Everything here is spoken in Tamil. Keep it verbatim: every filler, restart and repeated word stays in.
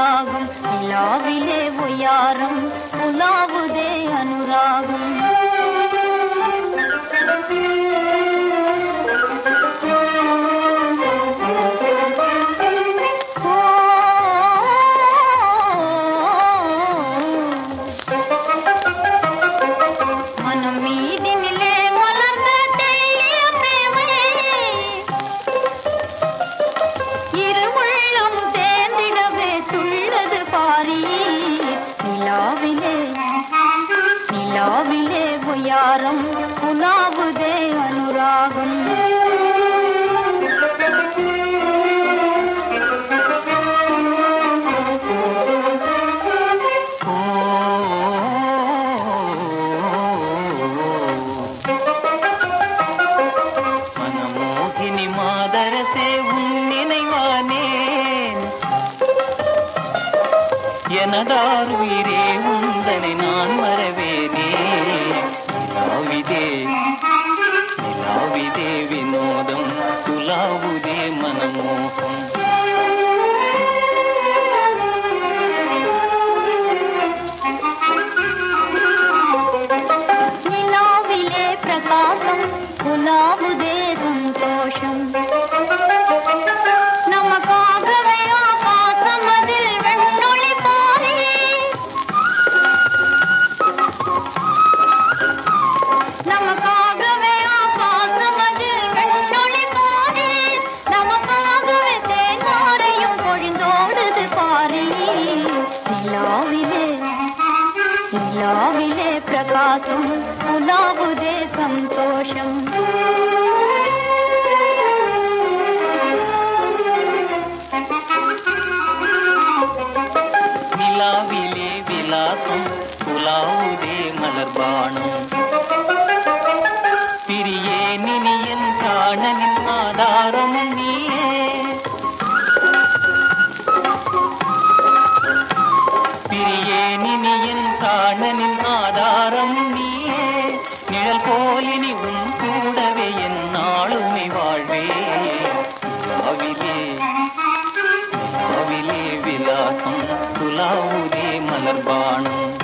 ராகம் நிலாவிலே ஒய்யாரம் உலாவுதே அனுராகம் நிலாவிலே ஒய்யாரம் உலாவுதே அனுராகம் மனமோகினி மாதரசே உன் நினைவானேன் எனதார் உயிரே உந்தனை நான் மறவேனே நிலாவிதே நிலாவிதே வினோதம் துலாவுதே மனமோகம் நிலாவிலே பிரகாசம் துலாவுதே சந்தோஷம் நமக்காகவே ஆகாசம் அதில் வெண்ணொளி பாரி நமக்காகவே ஆகாசம் அதில் வெண்ணொளி பாரி நமக்காகவே தேங்காரையும் பொழிந்தோடுது பாரி நிலாவிலே நிலாவிலே பிரகாசம் உலாவுதே சந்தோஷம் நிலாவிலே விலாசம் உலாவுதே மலர்பானம் பிரியே நினியன் காணனின் ஆதாரமும் நீயே பிரியே நினியன் காணனின் ஆதாரமும் நீயே நிழல் போலினி உன் கூடவே என் நாளுமை வாழ்வே நிலாவிலே நிலாவிலே விலாசம் துலாவுதே மலர்பானம்